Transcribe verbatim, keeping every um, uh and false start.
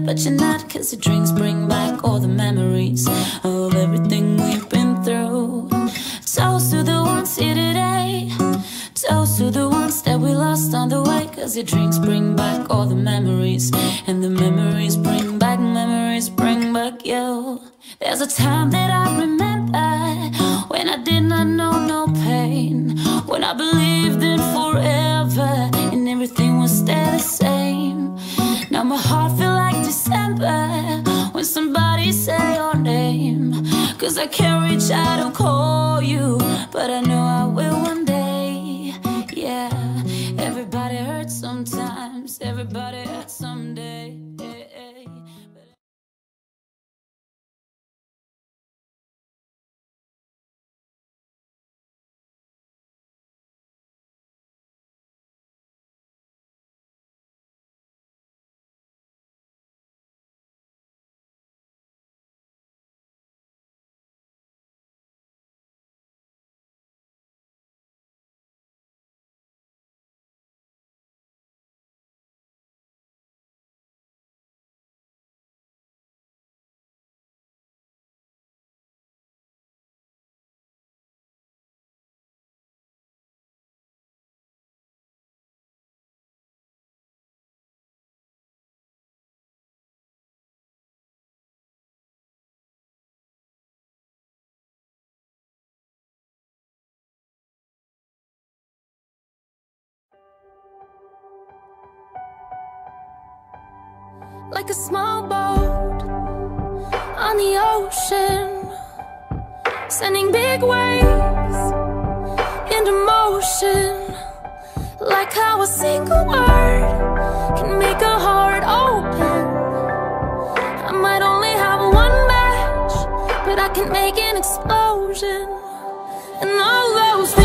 but you're not, 'cause the drinks bring back all the memories of everything we've been through. Toast to the ones here today, toast to the ones that we lost on the way, 'cause your drinks bring back all the memories, and the memories bring back, memories bring back you. There's a time that I remember when I did not know no pain, when I believed in forever and everything would stay the same. Now my heart feel like December when somebody say your name, 'cause I can't reach out and call you, but I know I will one day. Yeah, everybody hurts sometimes, everybody hurts someday. Like a small boat on the ocean, sending big waves into motion. Like how a single word can make a heart open. I might only have one match, but I can make an explosion. And all those